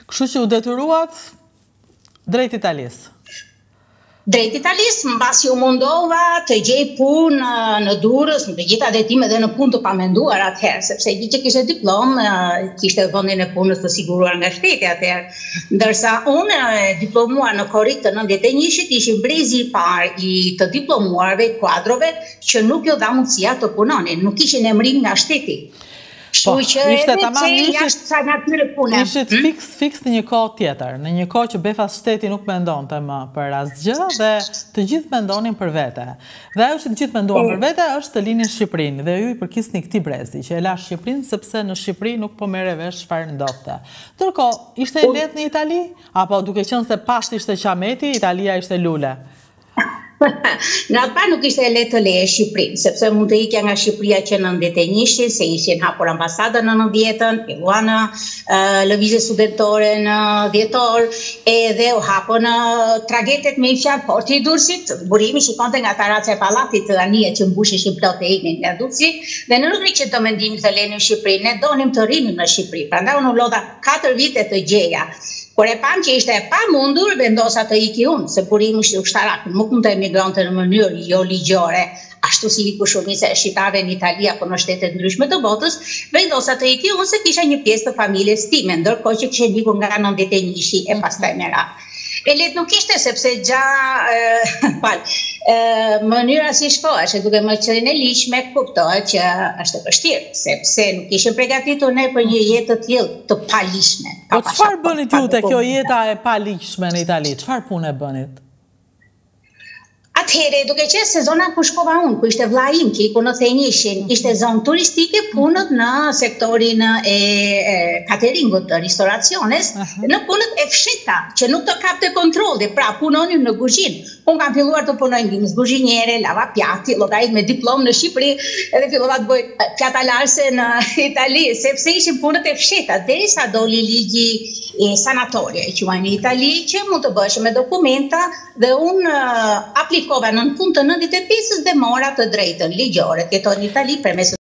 Kështu që u detyruat drejt Italisë. Drejt Italisë, mbasi u mundova të gjej punë në Durrës, në të gjitha detimet dhe në punë të pamenduar atëherë, sepse që kishte diplomë, kishte vendin e punës të siguruar nga shteti atëherë. Ndërsa unë diplomuar në korrik të 91-shit ishim brezi i parë i të diplomuarve kuadrove që nuk ju dha mundësia të punonin, nuk kishin emrim nga shteti. Ishte tamam ishit fix në një kohë tjetër, në një kohë që befas shteti nuk mendonte më për asgjë dhe të gjithë mendonin për vete. Dhe ajo që të gjithë menduan për vete është të linin Shqipërinë dhe ju i përkisni këtij brezi që e la Shqipërinë sepse në Shqipëri nuk po merre vesh çfarë ndodhte. Ndërkohë, ishte e lehtë në Itali apo duke qenë se pashti ishte qameti, Italia ishte lule? Në atë parë nuk ishte e lehtë të leje Shqipërinë, sepse mund të ikja nga Shqipëria që në 91-shin, se ishin hapur ambasadën në 90-ën, filluan lëvizje studentore në dhjetor, edhe u hapën tragjetet me i fjalë porti i Durrësit, burimi shikonte nga taraca e pallatit të anije që mbusheshin plot e iknin nga Durrësi, dhe në nuk që të mendimin të lenim Shqipërinë, ne donim të rinim në Shqipëri. Prandaj unë u lodha 4 vite të gjeja. Kur e pam që ishte e pamundur, vendosa të iki unë, se burimi ushtarak nuk mund të emigrante në mënyrë jo ligjore, ashtu si iku shumica e shqiptarëve në Itali apo në shtetet ndryshme të botës, vendosa të iki unë se kisha një pjesë të familjes time, ndërkohë që kishe ikur nga 91-shi e pastaj me radhë. E lehtë nuk ishte sepse mënyra si shkohesh, duke më qenë e ligjshme, kuptohet që është e vështirë, sepse nuk ishim përgatitur ne për një jetë të tillë të paligjshme. Po çfarë bënit ju te kjo jeta e paligjshme në Itali? Çfarë punë bënit? Atëherë, duke qenë se zona ku shkova unë, ku ishte vllai im që iku në 91-shin, ishte zonë turistike, punët në sektorin e cateringut, të ristoraciones, në punët e fsheta, që nuk të kapte kontrolli, pra punonim në kuzhinë. Unë kam filluar të punoj në kuzhinjere, lava pjati, llogarit me diplomë në Shqipëri, edhe fillova të bëj fjatalarse në Itali, sepse ishin punët e fsheta, derisa doli ligji e sanatorie, që në Itali, që mund të bësh me dokumenta, dhe unë aplikova në fund të 95-s dhe mora të drejtën ligjore, të jetoj në Itali përmes